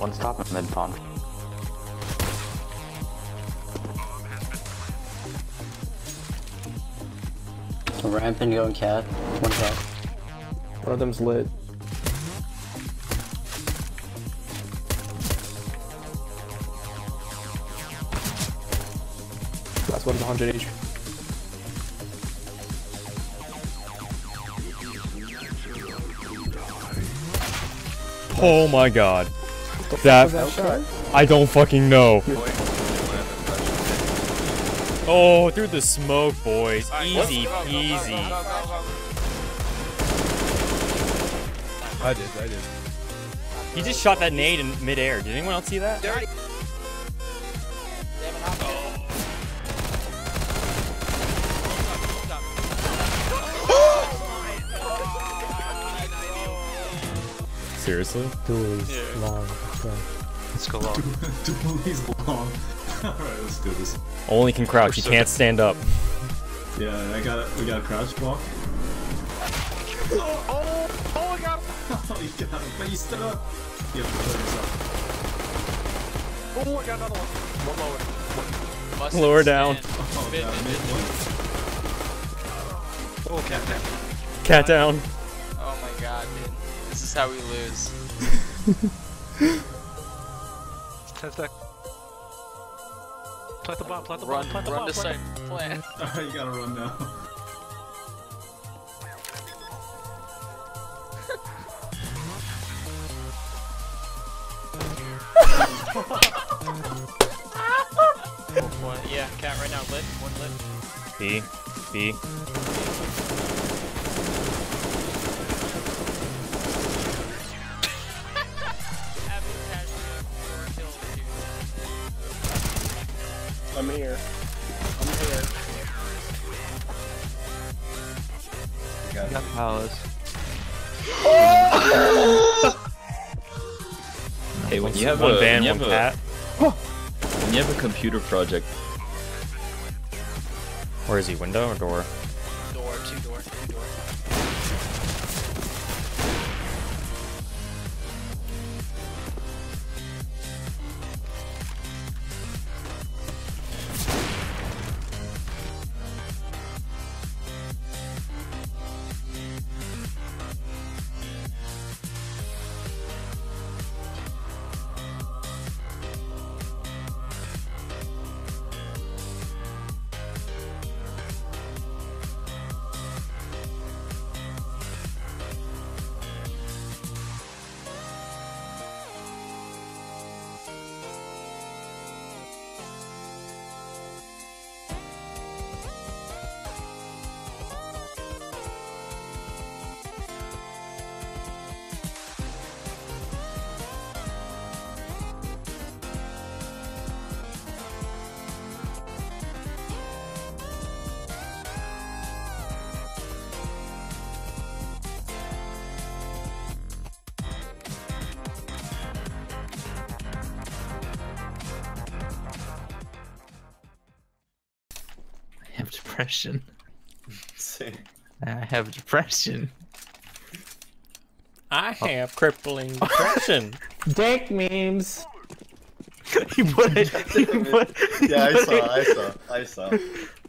One stop at mid pond. Ramp and going cat. One cat. One of them's lit. That's one's 100 HP. Oh my god. Was That shot? I don't fucking know. Oh, through the smoke, boys. Easy peasy. I did. He just shot that nade in midair. Did anyone else see that? Seriously? Long. Let's go long. He's long. Alright, let's do this. Only can crouch. He can't stand up. Yeah, we got a crouch walk. Oh, I got him! Oh, you got him, but you stood up. You have to kill yourself. Oh, I got another one. One lower. Lower down. Oh, God, mid one. Oh, cat down. Cat down. Oh my god, dude. This is how we lose. 10 sec. Plant the bomb, plant the Run, bomb, plant the run bomb. to site plan. Alright, you gotta run now. One, yeah, cat right now lit. One lit. B. B. I'm here. I'm here. Got palace. Hey, when you have One a van, when you one have cat. when you have a computer project, Where is he? Window or door? Door, two door. I have depression. Same. I have depression. I have crippling depression. Dank memes. He put it. Yeah, I saw.